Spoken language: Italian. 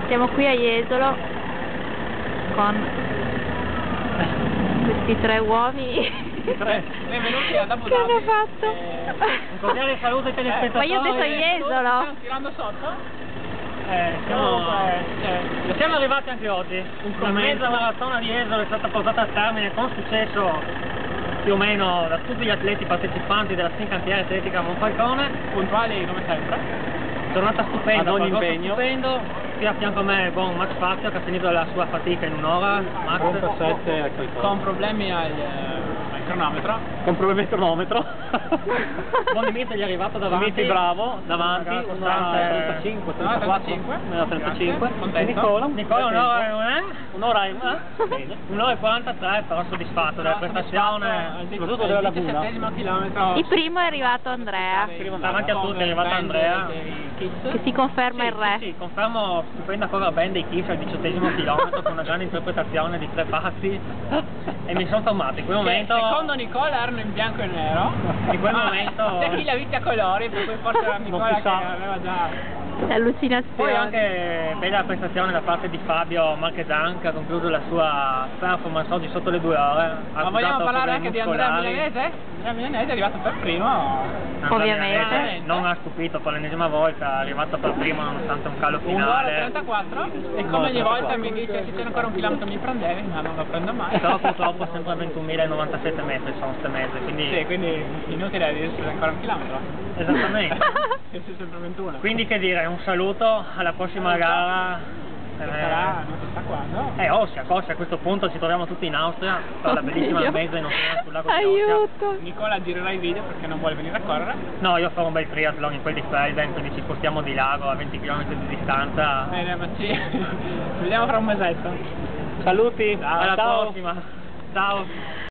Siamo qui a Jesolo con questi tre uomini. Benvenuti ad Abu Che Dhabi. hanno fatto? Un cordiale saluto ai telespettatori. Ma io ho detto Jesolo. Stiamo tirando sotto. Siamo arrivati anche oggi. La mezza maratona di Jesolo è stata portata a termine con successo più o meno da tutti gli atleti partecipanti della Fincantiere Atletica Monfalcone. Puntuali come sempre. Giornata stupenda, ad ogni impegno. Stupendo. Qui a fianco a me buon Max Fazio che ha finito la sua fatica in un'ora. Max 37 con problemi al cronometro. Con problemi al cronometro. Buon Dimitri gli è arrivato davanti. Dimitri bravo, davanti, un'ora 35, 34, 35. Nicola un'ora e una. Un'ora e 43, però soddisfatto della prestazione, soprattutto della Laguna. Il primo è arrivato Andrea, Davanti a tutti è arrivato Andrea. che si conferma il re. Sì, confermo stupenda cover band dei Kiss al 18° chilometro con una grande interpretazione di tre parti e mi sono fermato in quel momento. Secondo Nicola erano in bianco e nero. In quel momento C'è chi li ha visti a colori, per cui forse era Nicola che aveva già. Allucinazione. Poi anche bella prestazione da parte di Fabio Marchesan che ha concluso la sua performance oggi sotto le 2 ore. Ma vogliamo parlare anche di Andrea Milanese? Andrea Milanese è arrivato per primo. Ovviamente. Non ha stupito per l'ennesima volta, è arrivato per primo nonostante un calo Un'ora finale. 34 e come ogni volta mi dice se c'è ancora un chilometro mi prendevi, ma non lo prendo mai. Però purtroppo sempre a 21.097 metri sono ste mezze, quindi... Sì, quindi inutile dire se c'è ancora un chilometro. Esattamente. Se c'è sempre 21. Quindi che dire, un saluto alla prossima gara. Sarà, non si sa quando. Ostia, Coscia, a questo punto ci troviamo tutti in Austria per la bellissima Oddio. mezza in oceano sul lago di Ostia. Aiuto. Nicola girerà i video perché non vuole venire a correre. No, io farò un bel triathlon in quel di Felden, quindi ci spostiamo di lago a 20 km di distanza. Bene, ma ci vediamo fra un mesetto. Saluti, Alla ciao. prossima. Ciao.